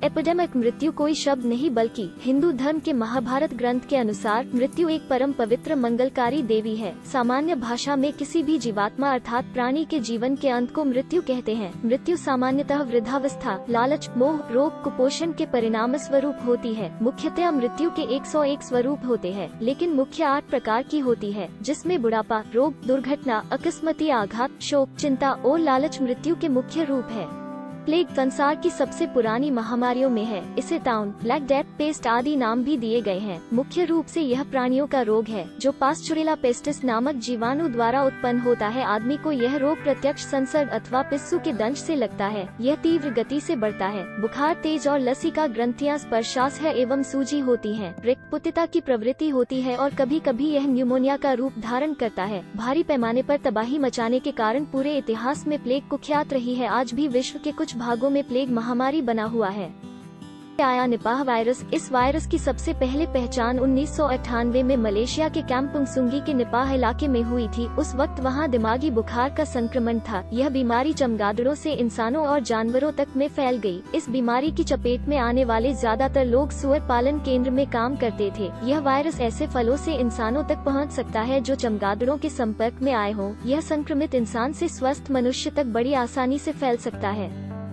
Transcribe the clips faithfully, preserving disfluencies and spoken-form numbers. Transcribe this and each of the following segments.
Epidemic मृत्यु कोई शब्द नहीं बल्कि हिंदू धर्म के महाभारत ग्रंथ के अनुसार मृत्यु एक परम पवित्र मंगलकारी देवी है। सामान्य भाषा में किसी भी जीवात्मा अर्थात प्राणी के जीवन के अंत को मृत्यु कहते हैं। मृत्यु सामान्यतः वृद्धावस्था, लालच, मोह, रोग, कुपोषण के परिणाम स्वरूप होती है। मुख्यतः मृत्यु के एक सौ एक स्वरूप होते हैं, लेकिन मुख्य आठ प्रकार की होती है, जिसमें बुढ़ापा, रोग, दुर्घटना, अकस्माती आघात, शोक, चिंता और लालच मृत्यु के मुख्य रूप है। प्लेग संसार की सबसे पुरानी महामारियों में है। इसे टाउन, ब्लैक डेथ, पेस्ट आदि नाम भी दिए गए हैं। मुख्य रूप से यह प्राणियों का रोग है जो पास्चुरेला पेस्टिस नामक जीवाणु द्वारा उत्पन्न होता है। आदमी को यह रोग प्रत्यक्ष संसर्ग अथवा पिस्सू के दंश से लगता है। यह तीव्र गति से बढ़ता है। बुखार तेज और लसिका ग्रंथियां स्पर्शास है एवं सूजी होती है। रिक्तपुतिता की प्रवृत्ति होती है और कभी कभी यह न्यूमोनिया का रूप धारण करता है। भारी पैमाने पर तबाही मचाने के कारण पूरे इतिहास में प्लेग कुख्यात रही है। आज भी विश्व के कुछ भागों में प्लेग महामारी बना हुआ है। आया निपाह वायरस। इस वायरस की सबसे पहले पहचान उन्नीस सौ अट्ठानवे में मलेशिया के काम्पुंग सुंगी के निपाह इलाके में हुई थी। उस वक्त वहां दिमागी बुखार का संक्रमण था। यह बीमारी चमगादड़ों से इंसानों और जानवरों तक में फैल गई। इस बीमारी की चपेट में आने वाले ज्यादातर लोग सुअर पालन केंद्र में काम करते थे। यह वायरस ऐसे फलों से इंसानों तक पहुंच सकता है जो चमगादड़ों के संपर्क में आए हों। यह संक्रमित इंसान से स्वस्थ मनुष्य तक बड़ी आसानी से फैल सकता है।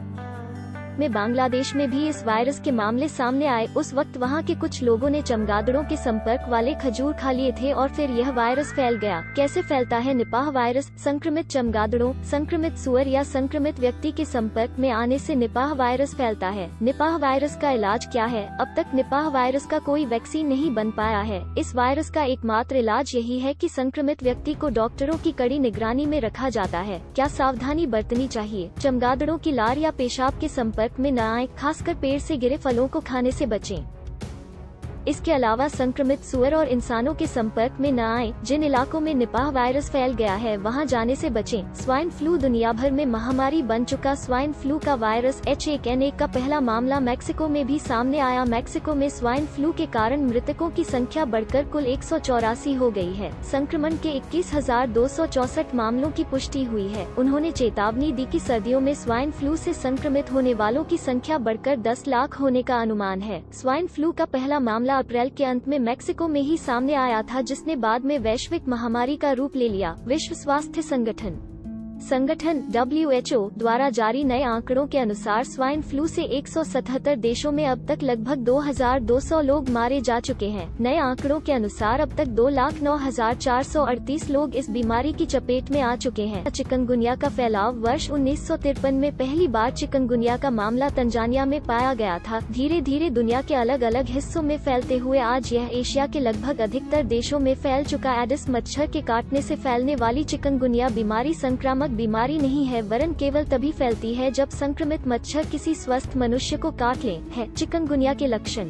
में बांग्लादेश में भी इस वायरस के मामले सामने आए। उस वक्त वहां के कुछ लोगों ने चमगादड़ों के संपर्क वाले खजूर खा लिए थे और फिर यह वायरस फैल गया। कैसे फैलता है निपाह वायरस? संक्रमित चमगादड़ों, संक्रमित सुअर या संक्रमित व्यक्ति के संपर्क में आने से निपाह वायरस फैलता है। निपाह वायरस का इलाज क्या है? अब तक निपाह वायरस का कोई वैक्सीन नहीं बन पाया है। इस वायरस का एकमात्र इलाज यही है कि संक्रमित व्यक्ति को डॉक्टरों की कड़ी निगरानी में रखा जाता है। क्या सावधानी बरतनी चाहिए? चमगादड़ों की लार या पेशाब के संपर्क में न आए, खासकर पेड़ से गिरे फलों को खाने से बचें। इसके अलावा संक्रमित सुअर और इंसानों के संपर्क में न आए। जिन इलाकों में निपाह वायरस फैल गया है वहां जाने से बचें। स्वाइन फ्लू दुनिया भर में महामारी बन चुका स्वाइन फ्लू का virus H one N one का पहला मामला मैक्सिको में भी सामने आया। मैक्सिको में स्वाइन फ्लू के कारण मृतकों की संख्या बढ़कर कुल एक सौ चौरासी हो गई है। संक्रमण के इक्कीस हजार दो सौ चौसठ मामलों की पुष्टि हुई है। उन्होंने चेतावनी दी कि सर्दियों में स्वाइन फ्लू से संक्रमित होने वालों की संख्या बढ़कर दस लाख होने का अनुमान है। स्वाइन फ्लू का पहला मामला अप्रैल के अंत में मैक्सिको में ही सामने आया था, जिसने बाद में वैश्विक महामारी का रूप ले लिया। विश्व स्वास्थ्य संगठन संगठन डब्ल्यू एच ओ द्वारा जारी नए आंकड़ों के अनुसार स्वाइन फ्लू से एक सौ सतहत्तर देशों में अब तक लगभग दो हजार दो सौ लोग मारे जा चुके हैं। नए आंकड़ों के अनुसार अब तक दो लाख नौ हजार चार सौ अड़तीस लोग इस बीमारी की चपेट में आ चुके हैं। चिकनगुनिया का फैलाव वर्ष उन्नीस सौ तिरपन में पहली बार चिकनगुनिया का मामला तंजानिया में पाया गया था। धीरे धीरे दुनिया के अलग अलग हिस्सों में फैलते हुए आज यह एशिया के लगभग अधिकतर देशों में फैल चुका। एडिस मच्छर के काटने से फैलने वाली चिकनगुनिया बीमारी संक्रामक बीमारी नहीं है, वरन केवल तभी फैलती है जब संक्रमित मच्छर किसी स्वस्थ मनुष्य को काट ले। है चिकनगुनिया के लक्षण।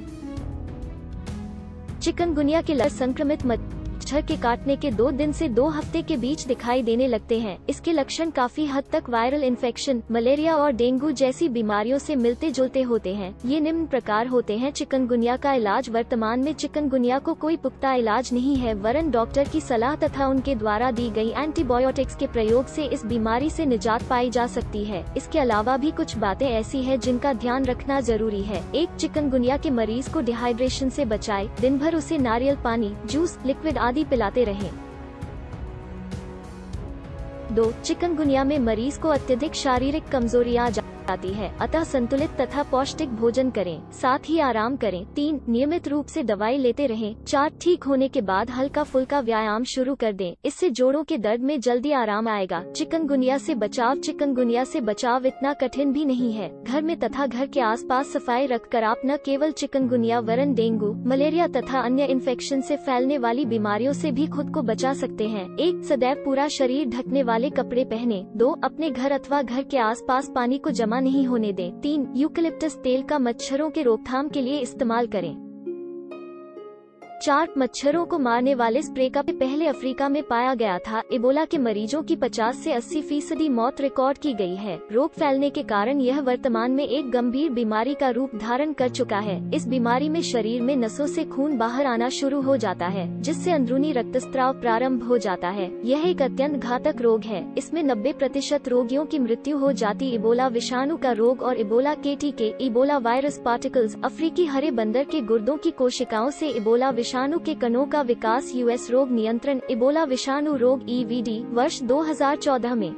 चिकनगुनिया के लक्षण संक्रमित मच्छर के काटने के दो दिन से दो हफ्ते के बीच दिखाई देने लगते हैं। इसके लक्षण काफी हद तक वायरल इन्फेक्शन, मलेरिया और डेंगू जैसी बीमारियों से मिलते जुलते होते हैं। ये निम्न प्रकार होते हैं। चिकनगुनिया का इलाज। वर्तमान में चिकनगुनिया को कोई पुख्ता इलाज नहीं है, वरन डॉक्टर की सलाह तथा उनके द्वारा दी गई एंटीबायोटिक्स के प्रयोग से इस बीमारी से निजात पाई जा सकती है। इसके अलावा भी कुछ बातें ऐसी है जिनका ध्यान रखना जरूरी है। एक, चिकनगुनिया के मरीज को डिहाइड्रेशन से बचाए। दिन भर उसे नारियल पानी, जूस, लिक्विड आदि पिलाते रहें। दो, चिकनगुनिया में मरीज को अत्यधिक शारीरिक कमजोरी आ जाती है, अतः संतुलित तथा पौष्टिक भोजन करें, साथ ही आराम करें। तीन, नियमित रूप से दवाई लेते रहें। चार, ठीक होने के बाद हल्का फुल्का व्यायाम शुरू कर दें। इससे जोड़ों के दर्द में जल्दी आराम आएगा। चिकनगुनिया से बचाव। चिकनगुनिया से बचाव इतना कठिन भी नहीं है। घर में तथा घर के आसपास सफाई रखकर आप न केवल चिकनगुनिया वरन डेंगू, मलेरिया तथा अन्य इन्फेक्शन से फैलने वाली बीमारियों से भी खुद को बचा सकते हैं। एक, सदैव पूरा शरीर ढकने वाले कपड़े पहने। दो, अपने घर अथवा घर के आसपास पानी को जमा नहीं होने दें। तीन, यूकलिप्टस तेल का मच्छरों के रोकथाम के लिए इस्तेमाल करें। चार मच्छरों को मारने वाले स्प्रे का पहले अफ्रीका में पाया गया था। इबोला के मरीजों की पचास से अस्सी फीसदी मौत रिकॉर्ड की गई है। रोग फैलने के कारण यह वर्तमान में एक गंभीर बीमारी का रूप धारण कर चुका है। इस बीमारी में शरीर में नसों से खून बाहर आना शुरू हो जाता है, जिससे अंदरूनी रक्तस्राव प्रारंभ हो जाता है। यह एक अत्यंत घातक रोग है। इसमें नब्बे प्रतिशत रोगियों की मृत्यु हो जाती। इबोला विषाणु का रोग और इबोला के टीके। Ebola virus particles. अफ्रीकी हरे बंदर के गुर्दों की कोशिकाओं से इबोला विषाणु के कणों का विकास। यूएस रोग नियंत्रण। इबोला विषाणु रोग ई वी डी वर्ष दो हज़ार चौदह में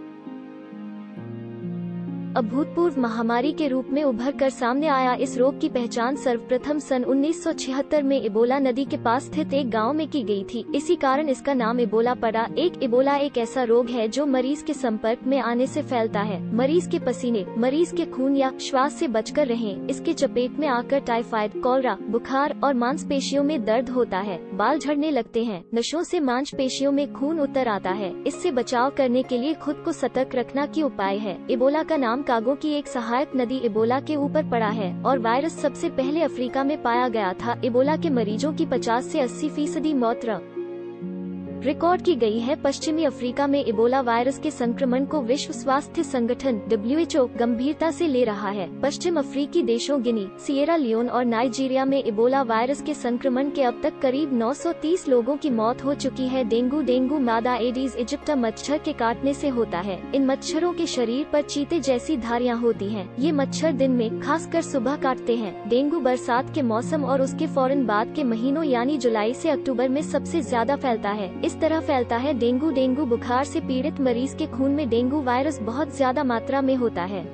अभूतपूर्व महामारी के रूप में उभर कर सामने आया। इस रोग की पहचान सर्वप्रथम सन उन्नीस सौ छिहत्तर में इबोला नदी के पास स्थित एक गांव में की गई थी। इसी कारण इसका नाम इबोला पड़ा। एक इबोला एक ऐसा रोग है जो मरीज के संपर्क में आने से फैलता है। मरीज के पसीने, मरीज के खून या श्वास से बचकर रहें। इसके चपेट में आकर टाइफाइड, कॉलरा, बुखार और मांसपेशियों में दर्द होता है। बाल झड़ने लगते हैं। नसों से मांसपेशियों में खून उतर आता है। इससे बचाव करने के लिए खुद को सतर्क रखना की उपाय है। इबोला का नाम कांगो की एक सहायक नदी इबोला के ऊपर पड़ा है और वायरस सबसे पहले अफ्रीका में पाया गया था। इबोला के मरीजों की पचास से अस्सी फीसदी मौत रिकॉर्ड की गई है। पश्चिमी अफ्रीका में इबोला वायरस के संक्रमण को विश्व स्वास्थ्य संगठन डब्ल्यू एच ओ गंभीरता से ले रहा है। पश्चिम अफ्रीकी देशों गिनी, सिएरा लियोन और नाइजीरिया में इबोला वायरस के संक्रमण के अब तक करीब नौ सौ तीस लोगों की मौत हो चुकी है। डेंगू डेंगू मादा एडीज इजिप्टा मच्छर के काटने से होता है। इन मच्छरों के शरीर पर चीते जैसी धारियां होती हैं। ये मच्छर दिन में, खासकर सुबह काटते हैं। डेंगू बरसात के मौसम और उसके फौरन बाद के महीनों यानी जुलाई से अक्टूबर में सबसे ज्यादा फैलता है। इस तरह फैलता है डेंगू। डेंगू बुखार से पीड़ित मरीज के खून में डेंगू वायरस बहुत ज्यादा मात्रा में होता है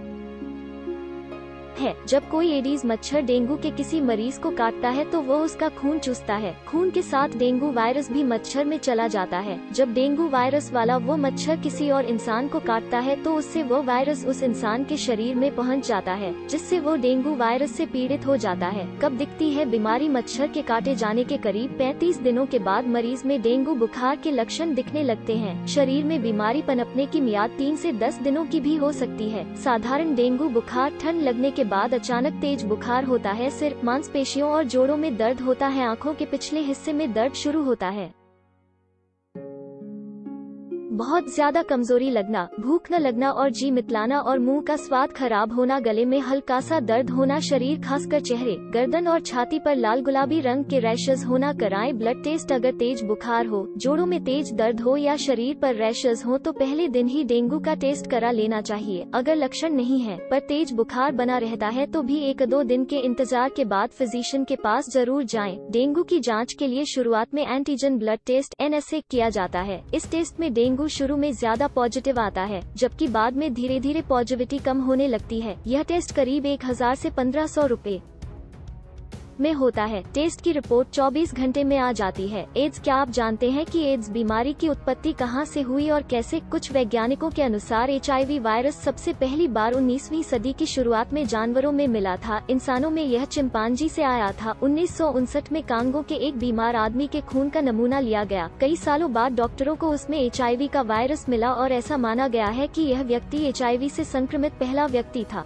है जब कोई एडीज मच्छर डेंगू के किसी मरीज को काटता है तो वो उसका खून चूसता है। खून के साथ डेंगू वायरस भी मच्छर में चला जाता है। जब डेंगू वायरस वाला वो मच्छर किसी और इंसान को काटता है तो उससे वो वायरस उस इंसान के शरीर में पहुंच जाता है, जिससे वो डेंगू वायरस से पीड़ित हो जाता है। कब दिखती है बीमारी? मच्छर के काटे जाने के करीब पैंतीस दिनों के बाद मरीज में डेंगू बुखार के लक्षण दिखने लगते हैं। शरीर में बीमारी पनपने की मियाद तीन से दस दिनों की भी हो सकती है। साधारण डेंगू बुखार ठंड लगने के बाद अचानक तेज बुखार होता है। सिर, मांसपेशियों और जोड़ों में दर्द होता है। आंखों के पिछले हिस्से में दर्द शुरू होता है। बहुत ज्यादा कमजोरी लगना, भूख न लगना और जी मितलाना और मुंह का स्वाद खराब होना। गले में हल्का सा दर्द होना। शरीर खासकर चेहरे, गर्दन और छाती पर लाल गुलाबी रंग के रैशेज होना। कराएं ब्लड टेस्ट अगर तेज बुखार हो, जोड़ों में तेज दर्द हो या शरीर पर रैशेज हो तो पहले दिन ही डेंगू का टेस्ट करा लेना चाहिए। अगर लक्षण नहीं है पर तेज बुखार बना रहता है तो भी एक दो दिन के इंतजार के बाद फिजिशियन के पास जरूर जाएं। डेंगू की जांच के लिए शुरुआत में antigen blood test N S A किया जाता है। इस टेस्ट में डेंगू शुरू में ज्यादा पॉजिटिव आता है, जबकि बाद में धीरे धीरे पॉजिटिविटी कम होने लगती है। यह टेस्ट करीब एक हजार से पंद्रह सौ रूपए में होता है। टेस्ट की रिपोर्ट चौबीस घंटे में आ जाती है। एड्स। क्या आप जानते हैं कि एड्स बीमारी की उत्पत्ति कहां से हुई और कैसे? कुछ वैज्ञानिकों के अनुसार एच आई वी वायरस सबसे पहली बार उन्नीसवीं सदी की शुरुआत में जानवरों में मिला था। इंसानों में यह चिंपांजी से आया था। उन्नीस सौ उनसठ में कांगो के एक बीमार आदमी के खून का नमूना लिया गया। कई सालों बाद डॉक्टरों को उसमें एच आई वी का वायरस मिला और ऐसा माना गया है कि यह व्यक्ति एच आई वी से संक्रमित पहला व्यक्ति था।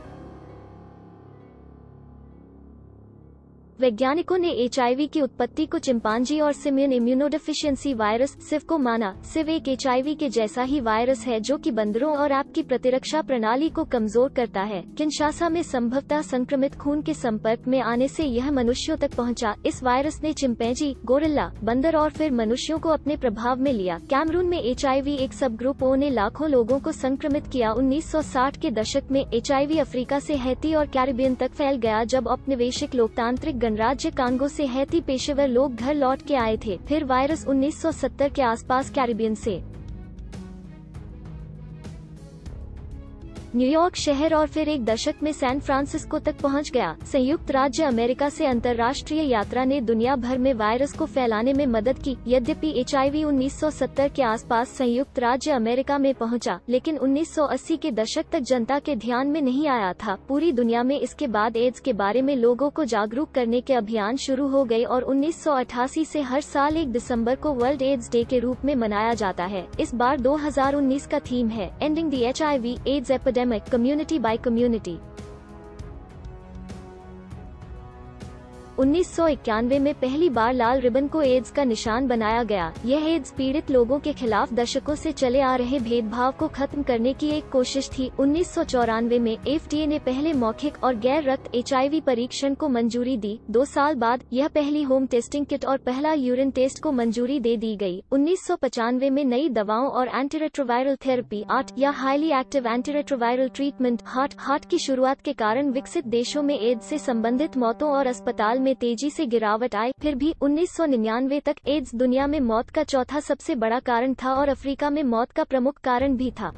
वैज्ञानिकों ने एच आई वी की उत्पत्ति को चिंपांजी और सिमियन इम्यूनोडेफिशिएंसी वायरस सिव को माना। सिव एक एच आई वी के जैसा ही वायरस है जो कि बंदरों और आपकी प्रतिरक्षा प्रणाली को कमजोर करता है। किंशासा में संभवतः संक्रमित खून के संपर्क में आने से यह मनुष्यों तक पहुंचा। इस वायरस ने चिंपैंजी, गोरिल्ला, बंदर और फिर मनुष्यों को अपने प्रभाव में लिया। कैमरून में एच आई वी एक सब ग्रुप ओ ने लाखों लोगों को संक्रमित किया। उन्नीस सौ साठ के दशक में एच आई वी अफ्रीका से हैती और कैरिबियन तक फैल गया, जब औपनिवेशिक लोकतांत्रिक गणराज्य कांगो से हैती पेशेवर लोग घर लौट के आए थे। फिर वायरस उन्नीस सौ सत्तर के आसपास कैरिबियन से न्यूयॉर्क शहर और फिर एक दशक में सैन फ्रांसिस्को तक पहुंच गया। संयुक्त राज्य अमेरिका से अंतर्राष्ट्रीय यात्रा ने दुनिया भर में वायरस को फैलाने में मदद की। यद्यपि एच आई वी उन्नीस सौ सत्तर के आसपास संयुक्त राज्य अमेरिका में पहुंचा, लेकिन उन्नीस सौ अस्सी के दशक तक जनता के ध्यान में नहीं आया था। पूरी दुनिया में इसके बाद एड्स के बारे में लोगों को जागरूक करने के अभियान शुरू हो गए और उन्नीस सौ अठासी से हर साल एक दिसंबर को वर्ल्ड एड्स डे के रूप में मनाया जाता है। इस बार दो हज़ार उन्नीस का थीम है ending the H I V AIDS epidemic, community by community. उन्नीस सौ इक्यानवे में पहली बार लाल रिबन को एड्स का निशान बनाया गया। यह एड्स पीड़ित लोगों के खिलाफ दशकों से चले आ रहे भेदभाव को खत्म करने की एक कोशिश थी। उन्नीस सौ चौरानवे में एफ डी ए ने पहले मौखिक और गैर रक्त एच आई वी परीक्षण को मंजूरी दी। दो साल बाद यह पहली होम टेस्टिंग किट और पहला यूरिन टेस्ट को मंजूरी दे दी गई। उन्नीस सौ पचानवे में नई दवाओं और एंटीरेट्रोवायरल थेरेपी आर्ट या highly active antiretroviral treatment HAART HAART की शुरुआत के कारण विकसित देशों में एड्स से संबंधित मौतों और अस्पताल में तेजी से गिरावट आई। फिर भी उन्नीस सौ निन्यानवे तक एड्स दुनिया में मौत का चौथा सबसे बड़ा कारण था और अफ्रीका में मौत का प्रमुख कारण भी था।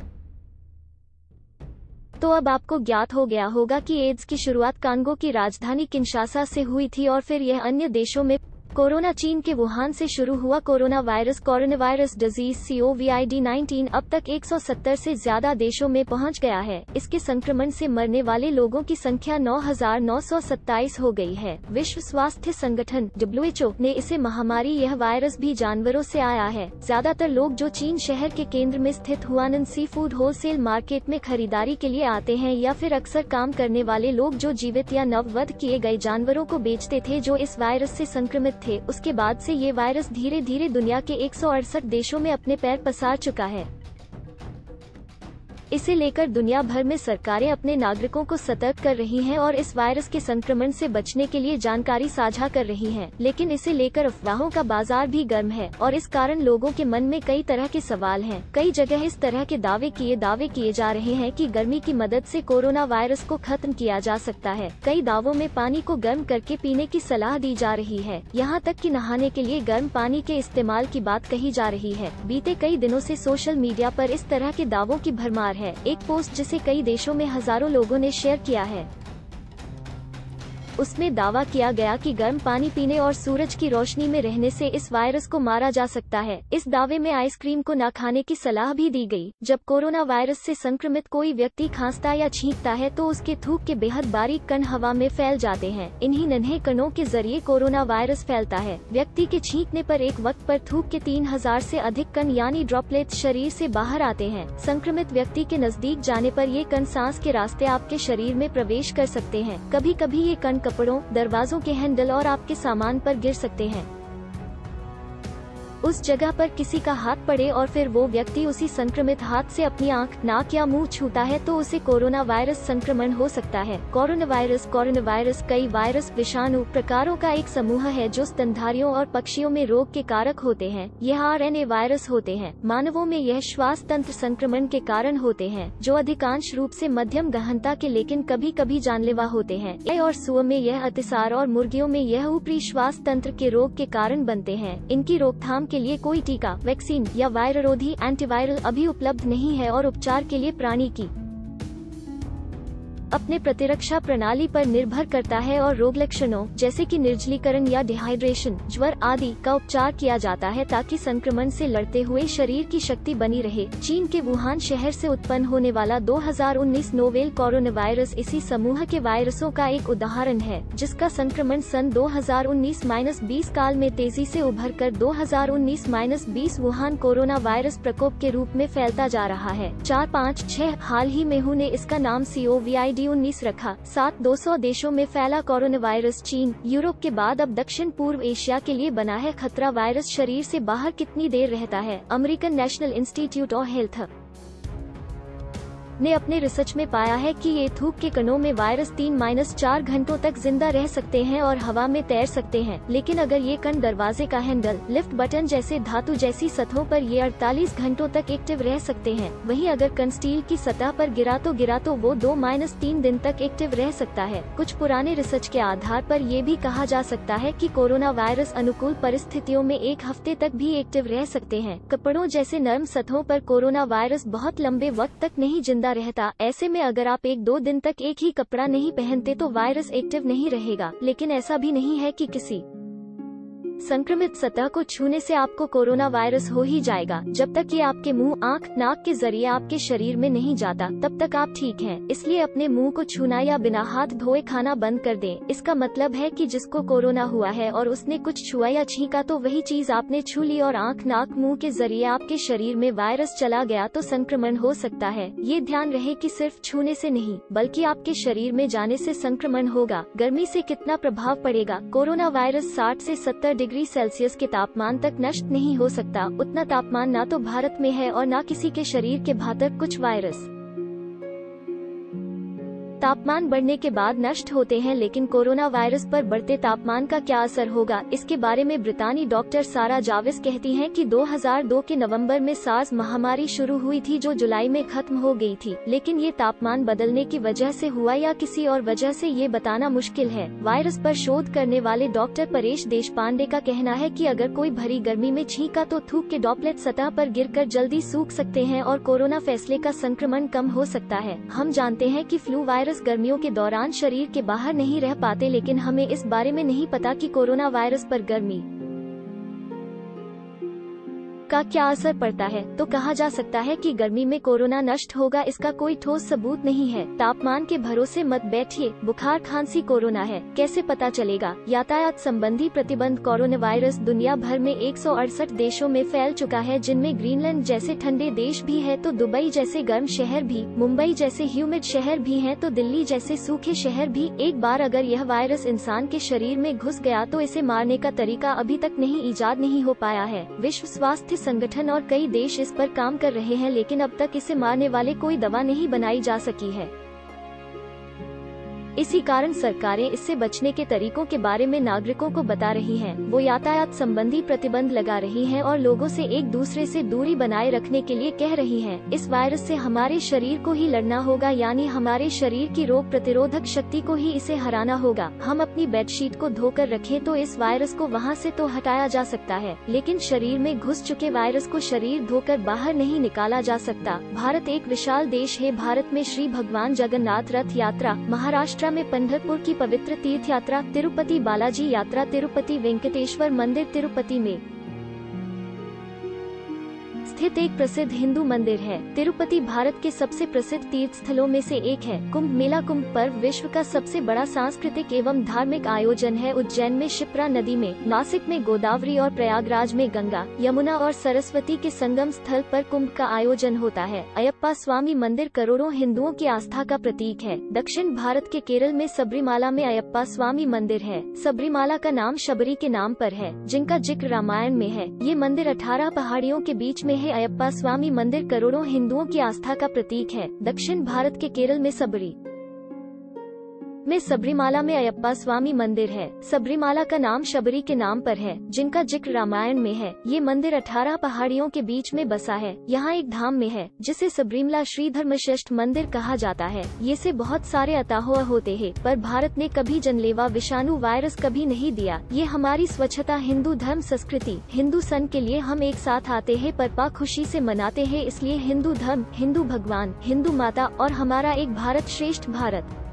तो अब आपको ज्ञात हो गया होगा कि एड्स की शुरुआत कांगो की राजधानी किनशासा से हुई थी और फिर यह अन्य देशों में। कोरोना चीन के वुहान से शुरू हुआ corona virus corona virus disease COVID nineteen अब तक एक सौ सत्तर से ज्यादा देशों में पहुंच गया है। इसके संक्रमण से मरने वाले लोगों की संख्या नौ हजार नौ सौ सत्ताईस हो गई है। विश्व स्वास्थ्य संगठन डब्ल्यू एच ओ ने इसे महामारी यह वायरस भी जानवरों से आया है। ज्यादातर लोग जो चीन शहर के केंद्र में स्थित Huanan seafood wholesale market में खरीदारी के लिए आते हैं या फिर अक्सर काम करने वाले लोग जो जीवित या नववध किए गए जानवरों को बेचते थे जो इस वायरस से संक्रमित थे। उसके बाद से ये वायरस धीरे धीरे दुनिया के एक सौ अड़सठ देशों में अपने पैर पसार चुका है। इसे लेकर दुनिया भर में सरकारें अपने नागरिकों को सतर्क कर रही हैं और इस वायरस के संक्रमण से बचने के लिए जानकारी साझा कर रही हैं। लेकिन इसे लेकर अफवाहों का बाजार भी गर्म है और इस कारण लोगों के मन में कई तरह के सवाल हैं। कई जगह इस तरह के दावे किए दावे किए जा रहे हैं कि गर्मी की मदद से कोरोना वायरस को खत्म किया जा सकता है। कई दावों में पानी को गर्म करके पीने की सलाह दी जा रही है। यहाँ तक कि नहाने के लिए गर्म पानी के इस्तेमाल की बात कही जा रही है। बीते कई दिनों से सोशल मीडिया पर इस तरह के दावों की भरमार है। एक पोस्ट जिसे कई देशों में हजारों लोगों ने शेयर किया है, उसमें दावा किया गया कि गर्म पानी पीने और सूरज की रोशनी में रहने से इस वायरस को मारा जा सकता है। इस दावे में आइसक्रीम को न खाने की सलाह भी दी गई। जब कोरोना वायरस से संक्रमित कोई व्यक्ति खांसता या छींकता है तो उसके थूक के बेहद बारीक कण हवा में फैल जाते हैं। इन्हीं नन्हे कणों के जरिए कोरोना वायरस फैलता है। व्यक्ति के छींकने पर एक वक्त पर थूक के तीन हजार से अधिक कण यानी ड्रॉपलेट्स शरीर से बाहर आते हैं। संक्रमित व्यक्ति के नजदीक जाने पर ये कण सांस के रास्ते आपके शरीर में प्रवेश कर सकते हैं। कभी कभी ये कण कपड़ों, दरवाजों के हैंडल और आपके सामान पर गिर सकते हैं। उस जगह पर किसी का हाथ पड़े और फिर वो व्यक्ति उसी संक्रमित हाथ से अपनी आंख, नाक या मुंह छूता है तो उसे कोरोना वायरस संक्रमण हो सकता है। कोरोना वायरस कोरोना वायरस कई वायरस विषाणु प्रकारों का एक समूह है जो स्तनधारियों और पक्षियों में रोग के कारक होते हैं। यह आर एन ए वायरस होते हैं। मानवों में यह श्वास तंत्र संक्रमण के कारण होते हैं जो अधिकांश रूप से मध्यम गहनता के लेकिन कभी कभी जानलेवा होते हैं। गाय और सुअर में यह अतिसार और मुर्गियों में यह ऊपरी श्वास तंत्र के रोग के कारण बनते हैं। इनकी रोकथाम के लिए कोई टीका, वैक्सीन या वायररोधी एंटीवायरल अभी उपलब्ध नहीं है और उपचार के लिए प्राणी की अपने प्रतिरक्षा प्रणाली पर निर्भर करता है और रोग लक्षणों जैसे कि निर्जलीकरण या डिहाइड्रेशन, ज्वर आदि का उपचार किया जाता है ताकि संक्रमण से लड़ते हुए शरीर की शक्ति बनी रहे। चीन के वुहान शहर से उत्पन्न होने वाला दो हज़ार उन्नीस नोवेल कोरोना वायरस इसी समूह के वायरसों का एक उदाहरण है जिसका संक्रमण सन दो हज़ार उन्नीस बीस काल में तेजी से उभर कर दो हज़ार उन्नीस बीस वुहान कोरोना वायरस प्रकोप के रूप में फैलता जा रहा है। चार पाँच छह हाल ही में हू ने इसका नाम कोविड उन्नीस रखा। सात दो सौ देशों में फैला कोरोना वायरस चीन, यूरोप के बाद अब दक्षिण पूर्व एशिया के लिए बना है खतरा। वायरस शरीर से बाहर कितनी देर रहता है? American National Institute of Health ने अपने रिसर्च में पाया है कि ये थूक के कणों में वायरस तीन माइनस चार घंटों तक जिंदा रह सकते हैं और हवा में तैर सकते हैं। लेकिन अगर ये कण दरवाजे का हैंडल, लिफ्ट बटन जैसे धातु जैसी सतहों पर ये अड़तालीस घंटों तक एक्टिव रह सकते हैं। वहीं अगर कण स्टील की सतह पर गिरा तो गिरा तो वो दो माइनस तीन दिन तक एक्टिव रह सकता है। कुछ पुराने रिसर्च के आधार पर ये भी कहा जा सकता है कि कोरोना वायरस अनुकूल परिस्थितियों में एक हफ्ते तक भी एक्टिव रह सकते हैं। कपड़ों जैसे नरम सतहों पर कोरोना वायरस बहुत लंबे वक्त तक नहीं जिंदा रहता। ऐसे में अगर आप एक दो दिन तक एक ही कपड़ा नहीं पहनते तो वायरस एक्टिव नहीं रहेगा। लेकिन ऐसा भी नहीं है कि किसी संक्रमित सतह को छूने से आपको कोरोना वायरस हो ही जाएगा। जब तक ये आपके मुंह, आँख, नाक के जरिए आपके शरीर में नहीं जाता तब तक आप ठीक हैं। इसलिए अपने मुंह को छूना या बिना हाथ धोए खाना बंद कर दें। इसका मतलब है कि जिसको कोरोना हुआ है और उसने कुछ छुआ या छींका तो वही चीज आपने छू ली और आँख, नाक, मुंह के जरिए आपके शरीर में वायरस चला गया तो संक्रमण हो सकता है। ये ध्यान रहे कि सिर्फ छूने से नहीं बल्कि आपके शरीर में जाने से संक्रमण होगा। गर्मी से कितना प्रभाव पड़ेगा? कोरोना वायरस साठ से सत्तर डिग्री सेल्सियस के तापमान तक नष्ट नहीं हो सकता। उतना तापमान ना तो भारत में है और ना किसी के शरीर के भीतर कुछ वायरस तापमान बढ़ने के बाद नष्ट होते हैं। लेकिन कोरोना वायरस पर बढ़ते तापमान का क्या असर होगा, इसके बारे में ब्रितानी डॉक्टर सारा जाविस कहती हैं कि दो हज़ार दो के नवंबर में सार्स महामारी शुरू हुई थी जो जुलाई में खत्म हो गई थी। लेकिन ये तापमान बदलने की वजह से हुआ या किसी और वजह से ये बताना मुश्किल है। वायरस पर शोध करने वाले डॉक्टर परेश देशपांडे का कहना है कि अगर कोई भरी गर्मी में छींका तो थूक के ड्रॉपलेट सतह पर गिरकर जल्दी सूख सकते हैं और कोरोना फैसले का संक्रमण कम हो सकता है। हम जानते हैं कि फ्लू वायरस गर्मियों के दौरान शरीर के बाहर नहीं रह पाते, लेकिन हमें इस बारे में नहीं पता कि कोरोना वायरस पर गर्मी का क्या असर पड़ता है। तो कहा जा सकता है कि गर्मी में कोरोना नष्ट होगा, इसका कोई ठोस सबूत नहीं है। तापमान के भरोसे मत बैठिए। बुखार, खांसी कोरोना है, कैसे पता चलेगा? यातायात संबंधी प्रतिबंध। कोरोना वायरस दुनिया भर में एक सौ अड़सठ देशों में फैल चुका है, जिनमें ग्रीनलैंड जैसे ठंडे देश भी है तो दुबई जैसे गर्म शहर भी, मुंबई जैसे ह्यूमिड शहर भी हैं तो दिल्ली जैसे सूखे शहर भी। एक बार अगर यह वायरस इंसान के शरीर में घुस गया तो इसे मारने का तरीका अभी तक नहीं ईजाद नहीं हो पाया है। विश्व स्वास्थ्य संगठन और कई देश इस पर काम कर रहे हैं, लेकिन अब तक इसे मारने वाले कोई दवा नहीं बनाई जा सकी है। इसी कारण सरकारें इससे बचने के तरीकों के बारे में नागरिकों को बता रही हैं। वो यातायात संबंधी प्रतिबंध लगा रही हैं और लोगों से एक दूसरे से दूरी बनाए रखने के लिए कह रही हैं। इस वायरस से हमारे शरीर को ही लड़ना होगा, यानी हमारे शरीर की रोग प्रतिरोधक शक्ति को ही इसे हराना होगा। हम अपनी बेडशीट को धोकर रखें तो इस वायरस को वहाँ से तो हटाया जा सकता है, लेकिन शरीर में घुस चुके वायरस को शरीर धोकर बाहर नहीं निकाला जा सकता। भारत एक विशाल देश है। भारत में श्री भगवान जगन्नाथ रथ यात्रा, महाराष्ट्र में पंढरपुर की पवित्र तीर्थ यात्रा, तिरुपति बालाजी यात्रा, तिरुपति वेंकटेश्वर मंदिर तिरुपति में स्थित एक प्रसिद्ध हिंदू मंदिर है। तिरुपति भारत के सबसे प्रसिद्ध तीर्थ स्थलों में से एक है। कुंभ मेला, कुंभ पर्व विश्व का सबसे बड़ा सांस्कृतिक एवं धार्मिक आयोजन है। उज्जैन में शिप्रा नदी में, नासिक में गोदावरी और प्रयागराज में गंगा, यमुना और सरस्वती के संगम स्थल पर कुंभ का आयोजन होता है। अयप्पा स्वामी मंदिर करोड़ों हिंदुओं की आस्था का प्रतीक है। दक्षिण भारत के केरल में सबरीमाला में अयप्पा स्वामी मंदिर है। सबरीमाला का नाम शबरी के नाम पर है, जिनका जिक्र रामायण में है। ये मंदिर अठारह पहाड़ियों के बीच में है। अयप्पा स्वामी मंदिर करोड़ों हिंदुओं की आस्था का प्रतीक है। दक्षिण भारत के केरल में सबरी में सबरीमाला में अयप्पा स्वामी मंदिर है। सबरीमाला का नाम शबरी के नाम पर है, जिनका जिक्र रामायण में है। ये मंदिर अठारह पहाड़ियों के बीच में बसा है। यहाँ एक धाम में है जिसे सबरीमला श्री धर्मश्रेष्ठ मंदिर कहा जाता है। ये से बहुत सारे अताहुआ होते हैं, पर भारत ने कभी जानलेवा विषाणु वायरस कभी नहीं दिया। ये हमारी स्वच्छता, हिंदू धर्म, संस्कृति, हिंदू सन के लिए हम एक साथ आते हैं, पर पा खुशी से मनाते हैं। इसलिए हिंदू धर्म, हिंदू भगवान, हिंदू माता और हमारा एक भारत श्रेष्ठ भारत।